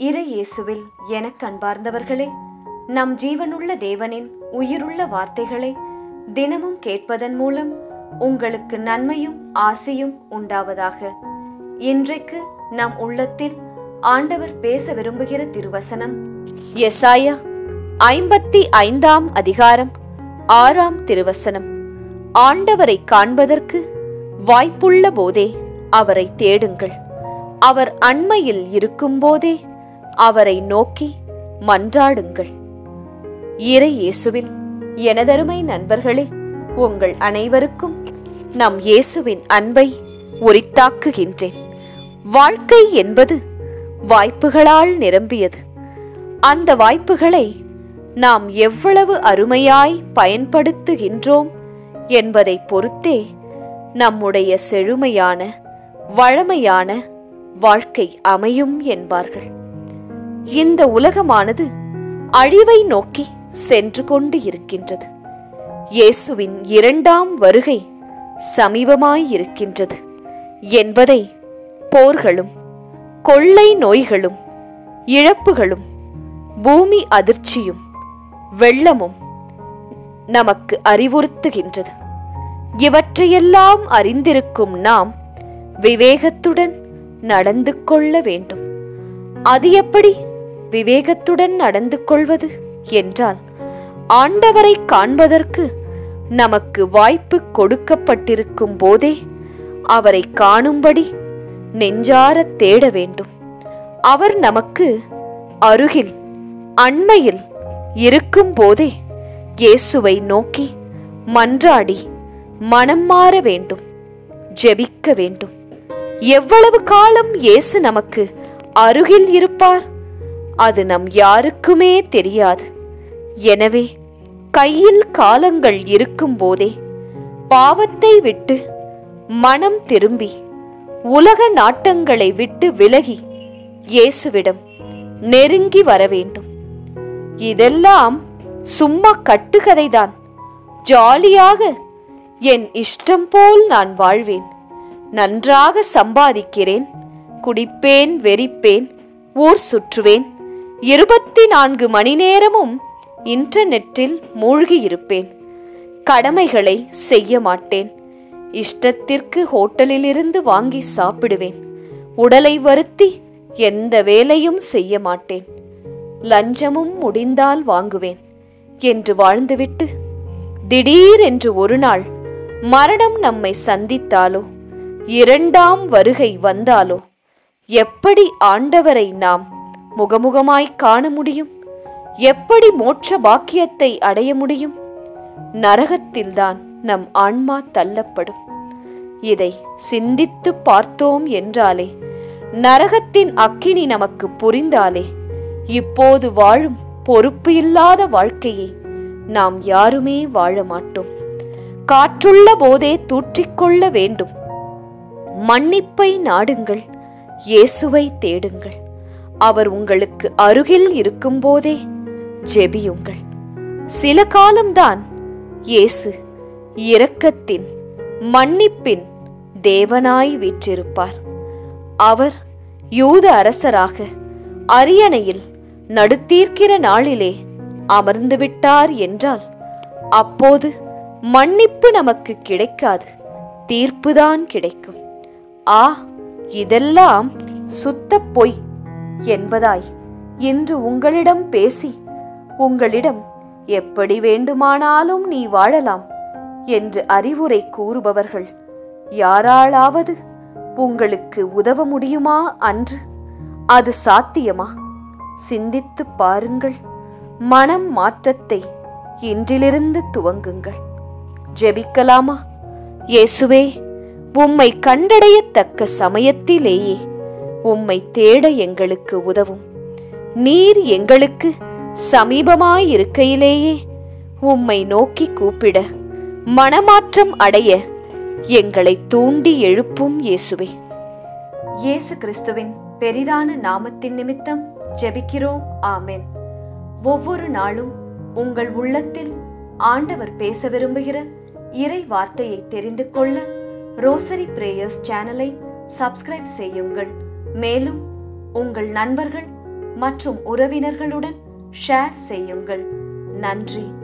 இறை இயேசுவில் எனக் அன்பார்ந்தவர்களே, நம் ஜீவனுள்ள தேவனின் உயிருள்ள வார்த்தைகளை தினமும் கேட்பதன் மூலம் உங்களுக்கு நன்மையும் ஆசையும் உண்டாவதாக. இன்றைக்கு நம் உள்ளத்தில் ஆண்டவர் பேச விரும்புகிற திருவசனம் எசாயா 55ஆம் அதிகாரம் 6ஆம் திருவசனம். ஆண்டவரை காண்பதற்கு வாய்ப்புள்ள போதே அவரை தேடுங்கள், அவர் அண்மையில் இருக்கும்போதே அவரை நோக்கி மன்றாடுங்கள். இறை இயேசுவில் எனதருமை நண்பர்களே, உங்கள் அனைவருக்கும் நம் இயேசுவின் அன்பை உரித்தாக்குகின்றேன். வாழ்க்கை என்பது வாய்ப்புகளால் நிரம்பியது. அந்த வாய்ப்புகளை நாம் எவ்வளவு அருமையாய் பயன்படுத்துகின்றோம் என்பதை பொறுத்தே நம்முடைய செழுமையான வளமையான வாழ்க்கை அமையும் என்பார்கள். இந்த உலகமானது அழிவை நோக்கி சென்று கொண்டு இருக்கின்றது. இயேசுவின் 2ஆம் வருகை சமீபமாயிருக்கின்றது என்பதை போர்களும் கொள்ளை நோய்களும் இழப்புகளும் பூமி அதிர்ச்சியும் வெள்ளமும் நமக்கு அறிவுறுத்துகின்றது. இவற்றையெல்லாம் அறிந்திருக்கும் நாம் விவேகத்துடன் நடந்து கொள்ள வேண்டும். அது எப்படி விவேகத்துடன் நடந்து கொள்வது என்றால், ஆண்டவரை காண்பதற்கு நமக்கு வாய்ப்பு கொடுக்கப்பட்டிருக்கும் போதே அவரை காணும்படி நெஞ்சார தேட வேண்டும். அவர் நமக்கு அருகில் அண்மையில் இருக்கும் போதே இயேசுவை நோக்கி மன்றாடி மனம் மாற வேண்டும், ஜெபிக்க வேண்டும். எவ்வளவு காலம் இயேசு நமக்கு அருகில் இருப்பார் அது நம் யாருக்குமே தெரியாது. எனவே கையில் காலங்கள் இருக்கும் போதே பாவத்தை விட்டு மனம் திரும்பி உலக நாட்டங்களை விட்டு விலகி இயேசுவிடம் நெருங்கி வர வேண்டும். இதெல்லாம் சும்மா கட்டுக்கதைதான். ஜாலியாக என் இஷ்டம் போல் நான் வாழ்வேன், நன்றாக சம்பாதிக்கிறேன், குடிப்பேன், வெறிப்பேன், ஊர் சுற்றுவேன், 24 மணி நேரமும் இன்டர்நெட்டில் மூழ்கியிருப்பேன், கடமைகளை செய்ய மாட்டேன், இஷ்டத்திற்கு ஹோட்டலிலிருந்து வாங்கி சாப்பிடுவேன், உடலை வருத்தி எந்த வேலையும் செய்ய மாட்டேன், லஞ்சமும் முடிந்தால் வாங்குவேன் என்று வாழ்ந்துவிட்டு திடீரென்று ஒரு நாள் மரணம் நம்மை சந்தித்தாலோ 2ஆம் வருகை வந்தாலோ எப்படி ஆண்டவரை நாம் முகமுகமாய் காண முடியும்? எப்படி மோட்ச பாக்கியத்தை அடைய முடியும்? நரகத்தில்தான் நம் ஆன்மா தள்ளப்படும். இதை சிந்தித்து பார்த்தோம் என்றாலே, நரகத்தின் அக்கினி நமக்கு புரிந்தாலே, இப்போது வாழும் பொறுப்பு இல்லாத வாழ்க்கையை நாம் யாருமே வாழ மாட்டோம். காற்றுள்ள போதே தூற்றிக்கொள்ள வேண்டும். மன்னிப்பை நாடுங்கள், இயேசுவை தேடுங்கள். அவர் உங்களுக்கு அருகில் இருக்கும் போதே ஜெபியுங்கள். சில காலம்தான் இயேசு இரக்கத்தின் மன்னிப்பின் தேவனாய் வீற்றிருப்பார். அவர் யூத அரசராக அரியணையில் நடுத்தீர்க்கிற நாளிலே அமர்ந்து விட்டார் என்றால், அப்போது மன்னிப்பு நமக்கு கிடைக்காது, தீர்ப்புதான் கிடைக்கும். இதெல்லாம் சுத்த பொய் என்பதாய் இன்று உங்களிடம் பேசி, உங்களிடம் எப்படி வேண்டுமானாலும் நீ வாழலாம் என்று அறிவுரை கூறுபவர்கள் யாராலாவது உங்களுக்கு உதவ முடியுமா? அன்று அது சாத்தியமா? சிந்தித்து பாருங்கள். மனம் மாற்றத்தை இன்றிலிருந்து துவங்குங்கள். ஜெபிக்கலாமா? இயேசுவே, உம்மை கண்டடையத்தக்க சமயத்திலேயே உம்மை தேட எங்களுக்கு உதவும். நீர் எங்களுக்கு சமீபமாயிருக்கையிலேயே உம்மை நோக்கி கூப்பிட, மனமாற்றம் அடைய எங்களை தூண்டி எழுப்பும் இயேசுவே. இயேசு கிறிஸ்துவின் பெரிதான நாமத்தின் நிமித்தம் ஜெபிக்கிறோம். ஆமென். ஒவ்வொரு நாளும் உங்கள் உள்ளத்தில் ஆண்டவர் பேச விரும்புகிற இறை வார்த்தையை தெரிந்து கொள்ள ரோசரி பிரேயர்ஸ் சேனலை சப்ஸ்கிரைப் செய்யுங்கள். மேலும் உங்கள் நண்பர்கள் மற்றும் உறவினர்களுடன் ஷேர் செய்யுங்கள். நன்றி.